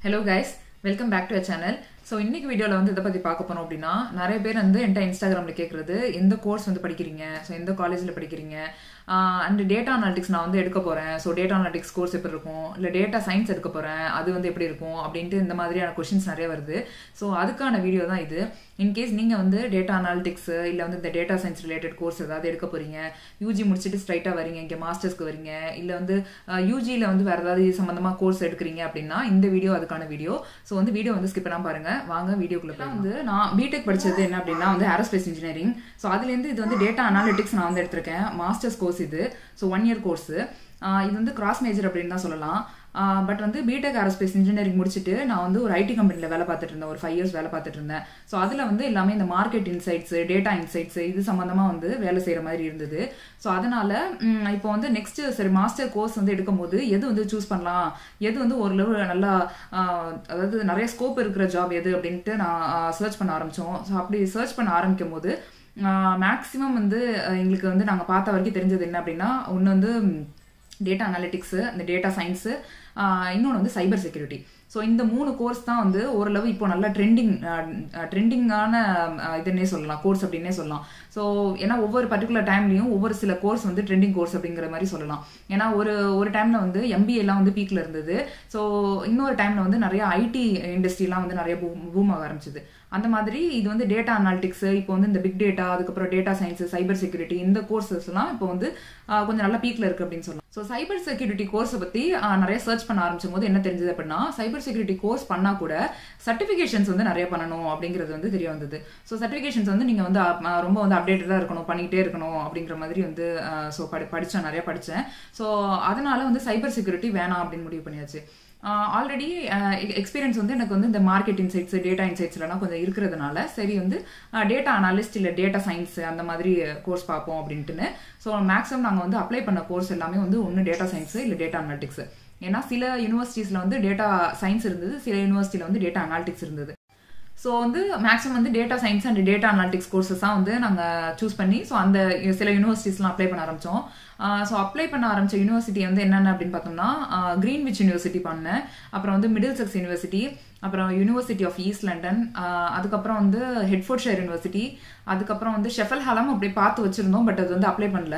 Hello guys, welcome back to our channel. So இன்னைக்கு வீடியோல வந்து இத பத்தி பார்க்க போறோம் அப்படினா நிறைய பேர் வந்து என்கிட்ட இன்ஸ்டாகிராம்ல கேக்குறது எந்த கோர்ஸ் வந்து படிக்கிறீங்க சோ எந்த காலேஜ்ல படிக்கிறீங்க and data analytics நான் வந்து எடுக்க போறேன் சோ data analytics கோர்ஸ் எப்படி இருக்கும் இல்ல data science எடுக்க போறேன் அது வந்து எப்படி இருக்கும் அப்படினு இந்த மாதிரியான क्वेश्चंस நிறைய வருது சோ அதுக்கான வீடியோ தான் இது இன் கேஸ் நீங்க வந்து data analytics இல்ல வந்து இந்த data science related கோர்ஸ் ஏதாவது எடுக்க போறீங்க UG முடிச்சிட்டு ஸ்ட்ரைட்டா வரீங்க இங்க மாஸ்டர்ஸ்க்கு வரீங்க இல்ல வந்து UG ல வந்து வேற ஏதாவது சம்பந்தமா கோர்ஸ் எடுக்கறீங்க அப்படினா இந்த வீடியோ அதுக்கான வீடியோ சோ வந்து வீடியோ வந்து ஸ்கிப் பண்ணாம பாருங்க வாங்க வீடியோக்குள்ள போலாம் வந்து நான் பிடெக் படிச்சது என்ன அப்படினா வந்து ஏரோஸ்பேஸ் இன்ஜினியரிங் சோ அதுல இருந்து இது வந்து டேட்டா அனாலிட்டிக்ஸ் நான் வந்து எடுத்துர்க்கேன் மாஸ்டர்ஸ் கோர்ஸ் இது சோ 1 இயர் கோர்ஸ் இது வந்து கிராஸ் மேஜர் அப்படினு தான் சொல்லலாம் பட் வந்து பிடெக் ஏரோஸ்பேஸ் இன்ஜினியரிங் முடிச்சிட்டு நான் வந்து ஒரு ஐடி கம்பெனில வேலை பார்த்துட்டு இருந்தேன் ஒரு 5 இயர்ஸ் வேலை பார்த்துட்டு இருந்தேன் சோ அதுல வந்து எல்லாமே இந்த மார்க்கெட் இன்சைட்ஸ் டேட்டா இன்சைட்ஸ் இது சம்பந்தமா வந்து வேலை செய்யற மாதிரி இருந்தது சோ அதனால இப்போ வந்து நெக்ஸ்ட் சரி மாஸ்டர் கோர்ஸ் வந்து எடுக்கும்போது எது வந்து சூஸ் பண்ணலாம் எது வந்து ஒரு லெவல் நல்லா அதாவது நிறைய ஸ்கோப் இருக்கிற ஜாப் எது அப்படினு நான் சர்ச் பண்ண ஆரம்பிச்சோம் சோ அப்படி சர்ச் பண்ண ஆரம்பிக்கும்போது மேக்ஸிமம் வந்து எங்களுக்கு வந்து நாங்க பார்த்த வரைக்கும் தெரிஞ்சது என்ன அப்படினா ஒன்னு வந்து data analytics இந்த data science இன்னொன்னு வந்து cyber security சோ இந்த மூணு கோர்ஸ் தான் வந்து ஓரளவு இப்போ நல்ல ட்ரெண்டிங்கான இதுன்னே சொல்லலாம் கோர்ஸ் அப்படின்னே சொல்லலாம் சோ ஏன்னா ஒவ்வொரு பர்టిక్యులர் டைம்லயும் ஒவ்வொரு சில கோர்ஸ் வந்து ட்ரெண்டிங் கோர்ஸ் அப்படிங்கிற மாதிரி சொல்லலாம் ஏன்னா ஒரு டைம்ல வந்து MBA எல்லாம் வந்து பீக்ல இருந்தது சோ இன்னொரு டைம்ல வந்து நிறைய ஐடி இண்டஸ்ட்ரிலாம் வந்து நிறைய பூம் ஆக ஆரம்பிச்சது அந்த மாதிரி இது வந்து டேட்டா அனாலிட்டிக்ஸ் இப்போ வந்து இந்த பிக் டேட்டா அதுக்கப்புறம் டேட்டா சயின்ஸ் சைபர் செக்யூரிட்டி இந்த கோர்சஸ்லாம் இப்போ வந்து கொஞ்சம் நல்ல பீக்ல இருக்கு அப்படின்னு சொல்லலாம் ஸோ சைபர் செக்யூரிட்டி கோர்ஸை பத்தி நிறைய சர்ச் பண்ண ஆரம்பிச்சும் போது என்ன தெரிஞ்சது அப்படின்னா சைபர் செக்யூரிட்டி கோர்ஸ் பண்ணா கூட சர்டிபிகேஷன்ஸ் வந்து நிறைய பண்ணணும் அப்படிங்கிறது வந்து தெரிய வந்தது ஸோ சர்டிபிகேஷன்ஸ் வந்து நீங்க வந்து ரொம்ப வந்து அப்டேட்டடா இருக்கணும் பண்ணிக்கிட்டே இருக்கணும் அப்படிங்கிற மாதிரி வந்து ஸோ படிச்சேன் நிறைய படிச்சேன் ஸோ அதனால வந்து சைபர் செக்யூரிட்டி வேணாம் அப்படின்னு முடிவு பண்ணியாச்சு ஆல்ரெடி எக்ஸ்பீரியன்ஸ் வந்து எனக்கு வந்து இந்த மார்க்கெட் இன்சைட்ஸ் டேட்டா இன்சைட்ஸ்லாம் கொஞ்சம் இருக்கிறதுனால சரி வந்து டேட்டா அனாலிஸ்ட் இல்லை டேட்டா சயின்ஸ் அந்த மாதிரி கோர்ஸ் பார்ப்போம் அப்படின்ட்டுன்னு ஸோ மேக்ஸிமம் நாங்கள் வந்து அப்ளை பண்ண கோர்ஸ் எல்லாமே வந்து ஒன்று டேட்டா சயின்ஸ் இல்லை டேட்டா அனாலிட்டிக்ஸ் ஏன்னா சில யூனிவர்சிட்டிஸ்ல வந்து டேட்டா சயின்ஸ் இருந்தது சில யூனிவர்சிட்டியில வந்து டேட்டா அனாலிட்டிக்ஸ் இருந்தது ஸோ வந்து மேக்ஸிமம் வந்து data science and data analytics courses தான் வந்து நாங்கள் சூஸ் பண்ணி ஸோ அந்த சில யூனிவர்சிட்டிஸ்லாம் அப்ளை பண்ண ஆரம்பித்தோம் ஸோ அப்ளை பண்ண ஆரம்பிச்ச யூனிவர்சிட்டி வந்து என்னென்ன அப்படின்னு பார்த்தோம்னா கிரீன்விச் யூனிவர்சிட்டி பண்ணேன் அப்புறம் வந்து மிடில் செக்ஸ் யூனிவர்சிட்டி அப்புறம் யூனிவர்சிட்டி ஆஃப் ஈஸ்ட் லண்டன் அதுக்கப்புறம் வந்து ஹெட்ஃபோர்ட்ஷயர் யூனிவர்சிட்டி அதுக்கப்புறம் வந்து ஷெஃபல் ஹாலம் அப்படி பார்த்து வச்சிருந்தோம் பட் அது வந்து அப்ளை பண்ணல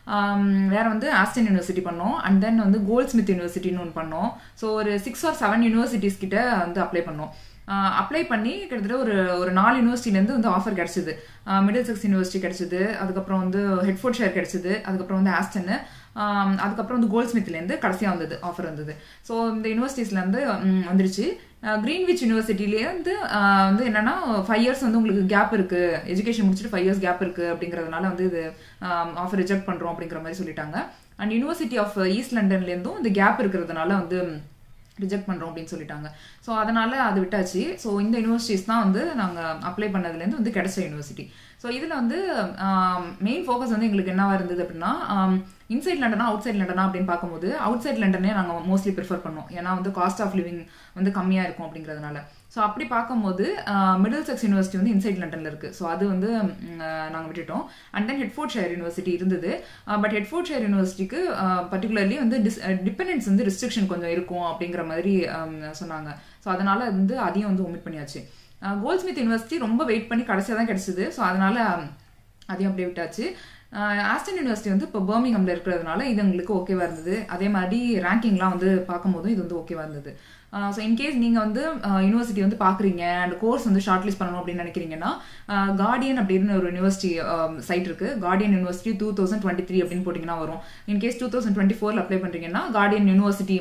வேற வந்து ஆஸ்டன் யூனிவர்சிட்டி பண்ணோம் அண்ட் தென் வந்து கோல்ட்ஸ்மித் யூனிவர்சிட்டின்னு ஒன்று பண்ணோம் ஸோ ஒரு 6 or 7 யூனிவர்சிட்டிஸ் கிட்ட வந்து அப்ளை பண்ணோம் அப்ளை பண்ணி கிட்டத்தட்ட ஒரு 4 யூனிவர்சிட்டிலேருந்து வந்து ஆஃபர் கிடைச்சது மிடில் செக்ஸ் யூனிவர்சிட்டி கிடைச்சது அதுக்கப்புறம் வந்து ஹெட்ஃபோர்ட்ஷயர் கிடைச்சது அதுக்கப்புறம் வந்து ஆஸ்டன் அதுக்கப்புறம் வந்து கோல்ட்ஸ்மித்லேருந்து கடைசியாக வந்தது ஆஃபர் வந்தது ஸோ இந்த யூனிவர்சிட்டிஸ்லேருந்து வந்துருச்சு கிரீன்விச் யூனிவர்சிட்டிலேயே வந்து என்னன்னா 5 இயர்ஸ் வந்து உங்களுக்கு கேப் இருக்கு எஜுகேஷன் முடிச்சுட்டு 5 இயர்ஸ் கேப் இருக்கு அப்படிங்கிறதுனால வந்து இது ஆஃபர் ரிஜெக்ட் பண்றோம் அப்படிங்கிற மாதிரி சொல்லிட்டாங்க அண்ட் யூனிவர்சிட்டி ஆஃப் ஈஸ்ட் லண்டன்லேருந்தும் இந்த கேப் இருக்கிறதுனால வந்து ரிஜெக்ட் பண்ணுறோம் அப்படின்னு சொல்லிட்டாங்க ஸோ அதனால அது விட்டாச்சு ஸோ இந்த யூனிவர்சிட்டிஸ் தான் வந்து நாங்கள் அப்ளை பண்ணதுலேருந்து வந்து கிடைச்ச யூனிவர்சிட்டி ஸோ இதில் வந்து மெயின் ஃபோக்கஸ் வந்து எங்களுக்கு என்னவா இருந்தது அப்படின்னா இன்சைட் லண்டனா அவுட் சைட் லண்டனா அப்படின்னு பார்க்கும்போது அவுட் சைட் லண்டனே நாங்கள் மோஸ்ட்லி ப்ரிஃபர் பண்ணோம் ஏன்னா வந்து காஸ்ட் ஆஃப் லிவிங் வந்து கம்மியாக இருக்கும் அப்படிங்கிறதுனால ஸோ அப்படி பார்க்கும்போது மிடில் செக்ஸ் யூனிவர்சிட்டி வந்து இன்சைட் லண்டனில் இருக்குது ஸோ அது வந்து நாங்கள் விட்டுட்டோம் அண்ட் தென் ஹெட்ஃபோர்ட்ஷயர் யூனிவர்சிட்டி இருந்தது பட் ஹெட்ஃபோர்ட்ஷயர் யூனிவர்சிட்டிக்கு பர்டிகுலர்லி வந்து டிபெண்டன்ஸ் வந்து ரெஸ்ட்ரிக்ஷன் கொஞ்சம் இருக்கும் அப்படிங்கிற மாதிரி சொன்னாங்க ஸோ அதனால வந்து அதையும் வந்து ஒமிட் பண்ணியாச்சு கோல்ட்ஸ்மித் யூனிவர்சிட்டி ரொம்ப வெயிட் பண்ணி கடைசியாக தான் கிடைச்சது ஸோ அதனால அதையும் அப்படியே விட்டாச்சு ஆஸ்டன் யூனிவர்சிட்டி வந்து இப்போ பர்மிங்ஹாம்ல இருக்கிறதுனால இது எங்களுக்கு ஓகேவா இருந்தது அதே மாதிரி ரேங்கிங்லாம் வந்து பார்க்கும்போதும் இது வந்து ஓகேவா இருந்தது ஸோ இன்கேஸ் நீங்கள் வந்து யூனிவர்சிட்டி வந்து பார்க்குறீங்க அண்ட் கோர்ஸ் வந்து ஷார்ட் லிஸ்ட் பண்ணணும் அப்படின்னு நினைக்கிறீங்கன்னா கார்டியன் அப்படின்னு ஒரு யூனிவர்சிட்டி சைட் இருக்கு கார்டியன் யூனிவர்சிட்டி 2023 அப்படின்னு போட்டிங்கன்னா வரும் இன்கேஸ் 2024 அப்ளை பண்ணுறீங்கன்னா கார்டியன் யூனிவர்சிட்டி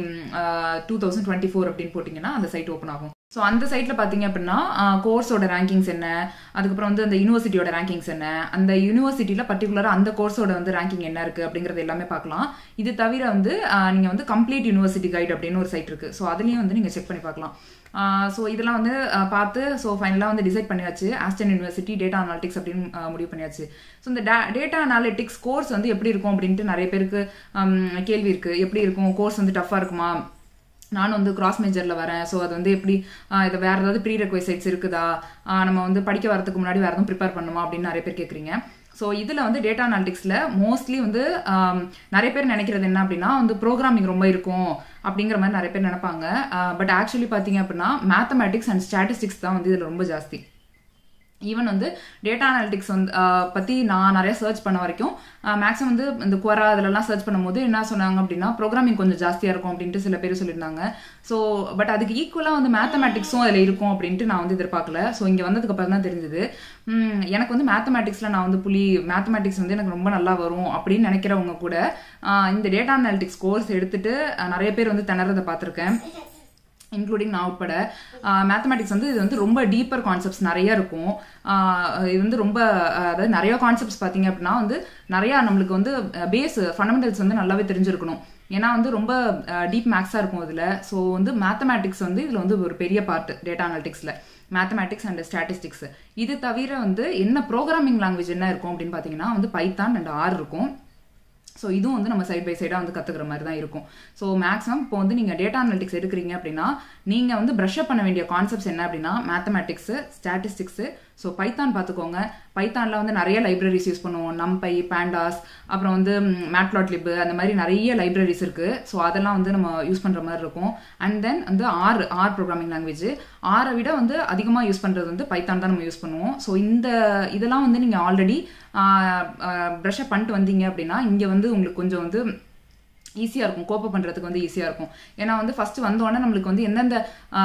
2024 அப்படின்னு போட்டிங்கன்னா அந்த சைட் ஓப்பன் ஆகும் ஸோ அந்த சைட்ல பார்த்தீங்க அப்படின்னா கோர்ஸோட ரேங்கிங்ஸ் என்ன அதுக்கப்புறம் வந்து அந்த யூனிவர்சிட்டியோட ரேங்கிங்ஸ் என்ன அந்த யூனிவர்சிட்டியில பர்டிகுலராக அந்த கோர்ஸோட வந்து ரேங்கிங் என்ன இருக்கு அப்படிங்கிறது எல்லாமே பார்க்கலாம் இது தவிர வந்து நீங்க வந்து கம்ப்ளீட் யூனிவர்சிட்டி கைட் அப்படின்னு ஒரு சைட் இருக்கு ஸோ அதுலயும் வந்து நீங்க செக் பண்ணி பார்க்கலாம் ஸோ இதெல்லாம் வந்து பார்த்து ஸோ ஃபைனலாக வந்து டிசைட் பண்ணியாச்சு ஆஸ்டன் யூனிவர்சிட்டி டேட்டா அனாலிட்டிக்ஸ் அப்படின்னு முடிவு பண்ணியாச்சு ஸோ இந்த டேட்டா அனாலிட்டிக்ஸ் கோர்ஸ் வந்து எப்படி இருக்கும் அப்படின்ட்டு நிறைய பேருக்கு கேள்வி இருக்கு எப்படி இருக்கும் கோர்ஸ் வந்து டஃபா இருக்குமா நானும் வந்து கிராஸ் மேஜர்ல வரேன் ஸோ அது வந்து எப்படி இதை வேற ஏதாவது ப்ரீ ரெக்வசைட்ஸ் இருக்குதா நம்ம வந்து படிக்க வரதுக்கு முன்னாடி வேற எதுவும் ப்ரிப்பேர் பண்ணுமா அப்படின்னு நிறைய பேர் கேட்குறீங்க ஸோ இதில் வந்து டேட்டா அனாலிட்டிக்ஸில் மோஸ்ட்லி வந்து நிறைய பேர் நினைக்கிறது என்ன அப்படின்னா வந்து ப்ரோக்ராமிங் ரொம்ப இருக்கும் அப்படிங்கிற மாதிரி நிறைய பேர் நினைப்பாங்க. பட் ஆக்சுவலி பார்த்தீங்க அப்படின்னா மேத்தமேட்டிக்ஸ் அண்ட் ஸ்டாட்டிஸ்டிக்ஸ் தான் வந்து இதில் ரொம்ப ஜாஸ்தி. ஈவன் வந்து டேட்டா அனாலிட்டிக்ஸ் வந்து பற்றி நான் நிறைய சர்ச் பண்ண வரைக்கும் மேக்ஸிமம் வந்து இந்த குவரா அதிலலாம் சர்ச் பண்ணும்போது என்ன சொன்னாங்க அப்படின்னா ப்ரோக்ராமிங் கொஞ்சம் ஜாஸ்தியாக இருக்கும் அப்படின்ட்டு சில பேர் சொல்லியிருந்தாங்க. ஸோ பட் அதுக்கு ஈக்குவலாக வந்து மேத்தமேட்டிக்ஸும் அதில் இருக்கும் அப்படின்ட்டு நான் வந்து எதிர்பார்க்கல. ஸோ இங்கே வந்ததுக்கு அப்புறம் தான் தெரிஞ்சது. எனக்கு வந்து மேத்தமேட்டிக்ஸில் நான் வந்து மேத்தமேட்டிக்ஸ் வந்து எனக்கு ரொம்ப நல்லா வரும் அப்படின்னு நினைக்கிறவங்க கூட இந்த டேட்டா அனாலிட்டிக்ஸ் கோர்ஸ் எடுத்துட்டு நிறைய பேர் வந்து திணறதை பார்த்துருக்கேன், இன்க்ளூடிங் நான் உட்பட. மேத்தமேட்டிக்ஸ் வந்து இது வந்து ரொம்ப டீப்பர் கான்செப்ட்ஸ் நிறைய இருக்கும். இது வந்து ரொம்ப அதாவது நிறைய கான்செப்ட்ஸ் பார்த்தீங்க அப்படின்னா வந்து நிறையா நம்மளுக்கு வந்து பேஸ் ஃபண்டமெண்டல்ஸ் வந்து நல்லாவே தெரிஞ்சிருக்கணும். ஏன்னா வந்து ரொம்ப டீப் மேக்ஸாக இருக்கும் இதில். ஸோ வந்து மேத்தமேட்டிக்ஸ் வந்து இதில் வந்து ஒரு பெரிய பார்ட் டேட்டா அனாலிட்டிக்ஸில் மேத்தமேட்டிக்ஸ் அண்ட் ஸ்டாட்டிஸ்டிக்ஸ். இது தவிர வந்து என்ன ப்ரோக்ராமிங் லாங்குவேஜ் என்ன இருக்கும் அப்படின்னு பார்த்தீங்கன்னா வந்து பைத்தான் அண்ட் ஆர் இருக்கும். ஸோ இதுவும் வந்து நம்ம சைட் பை சைடாக வந்து கற்றுக்கிற மாதிரி தான் இருக்கும். ஸோ மேக்ஸிமம் இப்போ வந்து நீங்கள் டேட்டா அனாலிட்டிக்ஸ் எடுக்கிறீங்க அப்படின்னா நீங்கள் வந்து ப்ரஷ் அப் பண்ண வேண்டிய கான்செப்ட்ஸ் என்ன அப்படின்னா மேத்தமேட்டிக்ஸு, ஸ்டாட்டிஸ்டிக்ஸு. ஸோ பைத்தான் பார்த்துக்கோங்க. பைத்தானில் வந்து நிறைய லைப்ரரிஸ் யூஸ் பண்ணுவோம், நம்பை, பேண்டாஸ், அப்புறம் வந்து மேட்ப்ளாட்லிப், அந்த மாதிரி நிறைய லைப்ரரிஸ் இருக்குது. ஸோ அதெல்லாம் வந்து நம்ம யூஸ் பண்ணுற மாதிரி இருக்கும். அண்ட் தென் வந்து ஆர் ப்ரோக்ராமிங் லாங்குவேஜ். ஆரை விட வந்து அதிகமாக யூஸ் பண்ணுறது வந்து பைத்தான் தான் நம்ம யூஸ் பண்ணுவோம். ஸோ இதெல்லாம் வந்து நீங்கள் ஆல்ரெடி ப்ரஷ் அப் பண்ணிட்டு வந்தீங்க அப்படின்னா இங்கே வந்து உங்களுக்கு கொஞ்சம் வந்து ஈஸியாக இருக்கும், கோப்பப் பண்ணுறதுக்கு வந்து ஈஸியாக இருக்கும். ஏன்னா வந்து ஃபஸ்ட்டு வந்தோடனே நம்மளுக்கு வந்து எந்தெந்த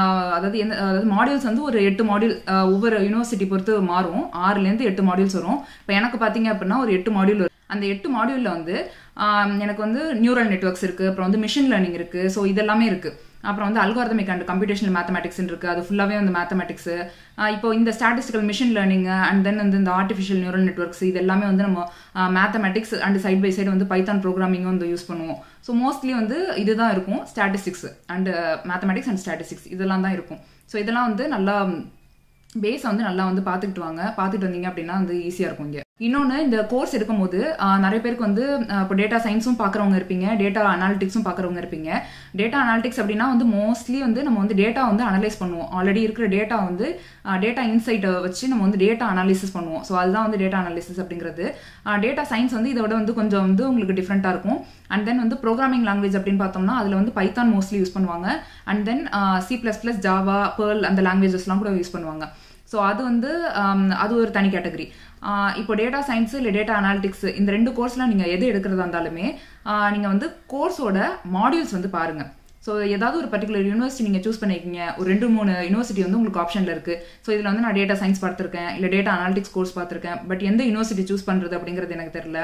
அதாவது மாடியூல்ஸ் வந்து ஒரு 8 மாடியூல் ஒவ்வொரு யூனிவர்சிட்டி பொறுத்து மாறும். 6லேருந்து 8 மாடியூல்ஸ் வரும். இப்போ எனக்கு பார்த்தீங்க அப்படின்னா ஒரு 8 மாடியூல் வரும். அந்த 8 மாடியூலில் வந்து எனக்கு வந்து நியூரல் நெட்வொர்க்ஸ் இருக்குது, அப்புறம் வந்து மிஷின் லேர்னிங் இருக்குது. ஸோ இதெல்லாமே இருக்குது. அப்புறம் வந்து அல்காரிதமிக் அண்ட் கம்ப்யூட்டேஷனல் மேத்தமேட்டிக்ஸ் இருக்குது, அது ஃபுல்லாகவே வந்து மேத்தமேட்டிக்ஸ். இப்போ இந்த statistical machine learning and then வந்து இந்த ஆர்டிஃபிஷியல் நியூரல் நெட்வொர்க்ஸ் இது எல்லாமே வந்து நம்ம mathematics and side by side வந்து பைத்தான் ப்ரோக்ராமிங்கும் வந்து யூஸ் பண்ணுவோம். ஸோ மோஸ்ட்லி வந்து இதுதான் இருக்கும், statistics and mathematics and statistics இதெல்லாம் தான் இருக்கும். ஸோ இதெல்லாம் வந்து நல்லா பேஸை வந்து நல்லா வந்து பார்த்துட்டு வந்தீங்க அப்படின்னா வந்து ஈஸியாக இருக்கும். இங்கே இன்னொன்று, இந்த கோர்ஸ் எடுக்கும்போது நிறைய பேருக்கு வந்து இப்போ டேட்டா சயின்ஸும் பார்க்குறவங்க இருப்பீங்க, டேட்டா அனாலிட்டிக்ஸும் பார்க்குறவங்க இருப்பீங்க. டேட்டா அனாலிட்டிக்ஸ் அப்படின்னா வந்து மோஸ்ட்லி வந்து நம்ம வந்து டேட்டா வந்து அனலைஸ் பண்ணுவோம். ஆல்ரெடி இருக்கிற டேட்டா வந்து டேட்டா இன்சைட்டை வச்சு நம்ம வந்து டேட்டா அனாலிசிஸ் பண்ணுவோம். ஸோ அதுதான் வந்து டேட்டா அனாலிசிஸ் அப்படிங்கிறது. டேட்டா சயின்ஸ் வந்து இதை விட வந்து கொஞ்சம் வந்து உங்களுக்கு டிஃப்ரெண்ட்டாக இருக்கும். அண்ட் தென் வந்து ப்ரோக்ராமிங் லாங்குவேஜ் அப்படின்னு பார்த்தோம்னா அதில் வந்து பைத்தான் மோஸ்ட்லி யூஸ் பண்ணுவாங்க. And then C++, Java, Perl அந்த லாங்குவேஜஸ்லாம் கூட யூஸ் பண்ணுவாங்க. ஸோ அது வந்து அது ஒரு தனி கேட்டகரி. இப்போ டேட்டா சயின்ஸ் இல்லை டேட்டா அனாலிட்டிக்ஸ் இந்த 2 கோர்ஸ்லாம் நீங்கள் எது எடுக்கிறதா இருந்தாலுமே நீங்கள் வந்து கோர்ஸோட மாடியூல்ஸ் வந்து பாருங்கள். ஸோ ஏதாவது ஒரு பர்டிகுலர் யூனிவர்சிட்டி நீங்கள் சூஸ் பண்ணியிருக்கீங்க, ஒரு 2-3 யூனிவர்சிட்டி வந்து உங்களுக்கு ஆப்ஷனில் இருக்குது. ஸோ இதில் வந்து நான் டேட்டா சயின்ஸ் பார்த்துருக்கேன், இல்லை டேட்டா அனாலிட்டிக்ஸ் கோர்ஸ் பார்த்துருக்கேன். பட் எந்த யூனிவர்சிட்டி சூஸ் பண்ணுறது அப்படிங்கிறது எனக்கு தெரியல.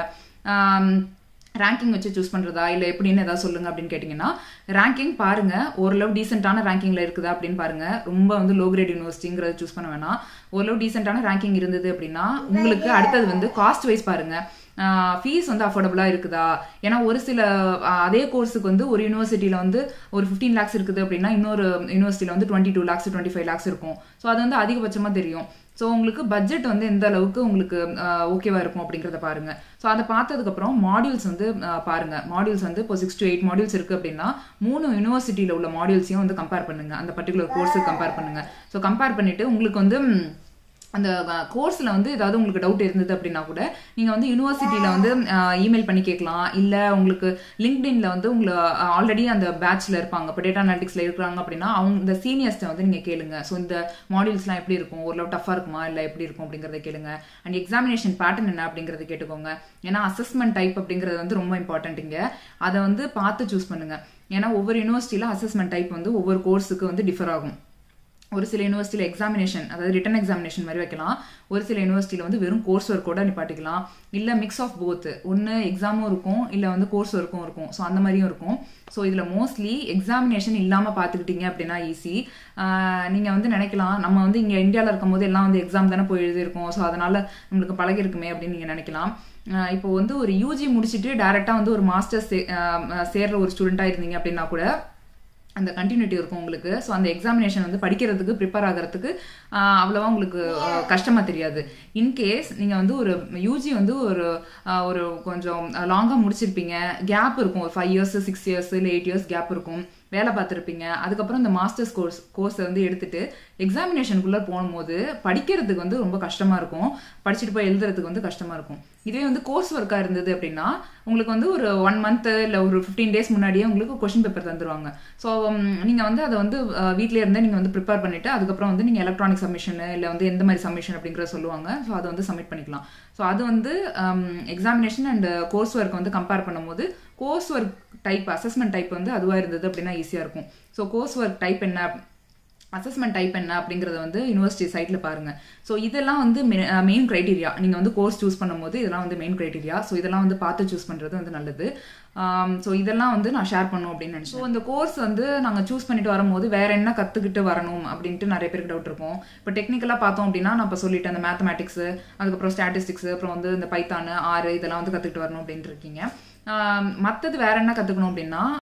ரேங்கிங் வச்சு சூஸ் பண்ணுறதா இல்லை எப்படின்னு ஏதாவது சொல்லுங்கள் அப்படின்னு கேட்டிங்கன்னா, ரேங்கிங் பாருங்கள், ஓரளவு டீசெண்டான ரேங்கிங்கில் இருக்குதா அப்படின்னு பாருங்கள். ரொம்ப வந்து லோ கிரேட் யூனிவர்சிட்டிங்கிறத சூஸ் பண்ண வேணாம். ஓரளவு டீசெண்டான ரேங்கிங் இருந்தது அப்படின்னா உங்களுக்கு அடுத்தது வந்து காஸ்ட் வைஸ் பாருங்கள், ஃபீஸ் வந்து அஃபோர்டபுளாக இருக்குதா. ஏன்னா ஒரு சில அதே கோர்ஸுக்கு வந்து ஒரு யூனிவர்சிட்டியில் வந்து ஒரு 15 lakhs இருக்குது அப்படின்னா இன்னொரு யூனிவர்சிட்டியில் வந்து 22 lakhs 25 lakhs இருக்கும். ஸோ அது வந்து அதிகபட்சமாக தெரியும். ஸோ உங்களுக்கு பட்ஜெட் வந்து எந்த அளவுக்கு உங்களுக்கு ஓகேவா இருக்கும் அப்படிங்கிறத பாருங்க. ஸோ அதை பார்த்ததுக்கப்புறம் மாடியூல்ஸ் வந்து பாருங்க. மாடியூல்ஸ் வந்து இப்போ 6 to 8 மாடியூல்ஸ் இருக்கு அப்படின்னா 3 யூனிவர்சிட்டியில் உள்ள மாடியூல்ஸையும் வந்து கம்பேர் பண்ணுங்க, அந்த பர்டிகுலர் கோர்ஸுக்கு கம்பேர் பண்ணுங்க. ஸோ கம்பேர் பண்ணிட்டு உங்களுக்கு வந்து அந்த கோர்ஸில் வந்து ஏதாவது உங்களுக்கு டவுட் இருந்தது அப்படின்னா கூட நீங்கள் வந்து யூனிவர்சிட்டியில் வந்து இமெயில் பண்ணி கேட்கலாம். இல்லை உங்களுக்கு லிங்க்டின்ல வந்து உங்களை ஆல்ரெடி அந்த பேட்சில் இருப்பாங்க, இப்போ டேட்டா அனாலிட்டிக்ஸில் இருக்கிறாங்க அப்படின்னா அவங்க இந்த சீனியர்ஸ்ட்டை வந்து நீங்கள் கேளுங்க. ஸோ இந்த மாடியூல்ஸ்லாம் எப்படி இருக்கும், ஓரளவு டஃபாக இருக்குமா இல்லை எப்படி இருக்கும் அப்படிங்கிறத கேளுங்க. அண்ட் எக்ஸாமினேஷன் பேட்டர்ன் என்ன அப்படிங்கிறத கேட்டுக்கோங்க. ஏன்னா அசஸ்மெண்ட் டைப் அப்படிங்கிறது வந்து ரொம்ப இம்பார்ட்டன்ட். இங்கே அதை வந்து பார்த்து சூஸ் பண்ணுங்க. ஏன்னா ஒவ்வொரு யூனிவர்சிட்டியில் அசஸ்மெண்ட் டைப் வந்து ஒவ்வொரு கோர்ஸுக்கு வந்து டிஃபர் ஆகும். ஒரு சில யூனிவர்சிட்டியில் எக்ஸாமினேஷன் அதாவது ரிட்டன் எக்ஸாமினேஷன் மாதிரி வைக்கலாம். ஒரு சில யூனிவர்சிட்டியில் வந்து வெறும் கோர்ஸ் ஒர்க்கோட நிப்பாட்டிக்கலாம். இல்லை மிக்ஸ் ஆஃப் போத், ஒன்று எக்ஸாமும் இருக்கும் இல்லை வந்து கோர்ஸ் ஒர்க்கும் இருக்கும். ஸோ அந்த மாதிரியும் இருக்கும். ஸோ இதில் மோஸ்ட்லி எக்ஸாமினேஷன் இல்லாமல் பார்த்துக்கிட்டீங்க அப்படின்னா ஈஸி. நீங்கள் வந்து நினைக்கலாம் நம்ம வந்து இங்கே இந்தியாவில் இருக்கும் போது எல்லாம் வந்து எக்ஸாம் தானே போய் எழுதியிருக்கோம், ஸோ அதனால் நம்மளுக்கு பழகிருக்குமே அப்படின்னு நீங்கள் நினைக்கலாம். இப்போ வந்து ஒரு யூஜி முடிச்சுட்டு டேரெக்டாக வந்து ஒரு மாஸ்டர்ஸ் சேர்ற ஒரு ஸ்டூடெண்ட்டாக இருந்தீங்க அப்படின்னா கூட அந்த கண்டினியூட்டி இருக்கும் உங்களுக்கு. ஸோ அந்த எக்ஸாமினேஷன் வந்து படிக்கிறதுக்கு ப்ரிப்பேர் ஆகிறதுக்கு அவ்வளோவா உங்களுக்கு கஷ்டமாக தெரியாது. இன்கேஸ் நீங்கள் வந்து ஒரு யூஜி வந்து ஒரு கொஞ்சம் லாங்காக முடிச்சிருப்பீங்க, கேப் இருக்கும், ஒரு 5 years 6 years இல்லை 8 years கேப் இருக்கும், வேலை பார்த்துருப்பீங்க. அதுக்கப்புறம் இந்த மாஸ்டர்ஸ் கோர்ஸை வந்து எடுத்துட்டு எக்ஸாமினேஷனுக்குள்ளே போகும்போது படிக்கிறதுக்கு வந்து ரொம்ப கஷ்டமாக இருக்கும், படிச்சுட்டு போய் எழுதுறதுக்கு வந்து கஷ்டமாக இருக்கும். இதுவே வந்து கோர்ஸ் ஒர்க்காக இருந்தது அப்படின்னா உங்களுக்கு வந்து ஒரு 1 மந்த் இல்லை ஒரு 15 டேஸ் முன்னாடியே உங்களுக்கு கொஷின் பேப்பர் தந்துருவாங்க. ஸோ நீங்கள் வந்து அதை வந்து வீட்டிலே இருந்தே நீங்கள் வந்து ப்ரிப்பேர் பண்ணிவிட்டு அதுக்கப்புறம் வந்து நீங்கள் எலக்ட்ரானிக் சப்மிஷன் இல்லை வந்து எந்த மாதிரி சப்மிஷன் அப்படிங்கிற சொல்லுவாங்க. ஸோ அதை வந்து சப்மிட் பண்ணிக்கலாம். ஸோ அது வந்து எக்ஸாமினேஷன் அண்ட் கோர்ஸ் ஒர்க் வந்து கம்பேர் பண்ணும்போது course work type assessment type வந்து அதுவாக இருந்தது அப்படின்னா ஈஸியாக இருக்கும். ஸோ கோர்ஸ் ஒர்க் டைப் என்ன, அசஸ்மெண்ட் டைப் என்ன அப்படிங்கிறத வந்து யூனிவர்சிட்டி சைட்டில் பாருங்கள். ஸோ இதெல்லாம் வந்து மெயின் க்ரைட்டீரியா. நீங்கள் வந்து கோர்ஸ் சூஸ் பண்ணும்போது இதெல்லாம் வந்து மெயின் க்ரைட்டீரியா. ஸோ இதெல்லாம் வந்து பார்த்து சூஸ் பண்ணுறது வந்து நல்லது. ஸோ இதெல்லாம் வந்து நான் ஷேர் பண்ணும் அப்படின்னு நினச்சேன். ஸோ இந்த கோர்ஸ் வந்து நாங்கள் சூஸ் பண்ணிட்டு வரும்போது வேற என்ன கற்றுக்கிட்டு வரணும் அப்படின்ட்டு நிறைய பேருக்கு டவுட் இருக்கும். இப்போ டெக்னிக்கலாக பார்த்தோம் அப்படின்னா நான் இப்போ சொல்லிட்டேன், அந்த மேத்தமேட்டிக்ஸ், அதுக்கப்புறம் ஸ்டாட்டிஸ்டிக்ஸ், அப்புறம் வந்து இந்த பைத்தான், ஆர் இதெல்லாம் வந்து கற்றுக்கிட்டு வரணும் அப்படின்ட்டு இருக்கீங்க. மற்றது வேற என்ன கற்றுக்கணும் அப்படின்னா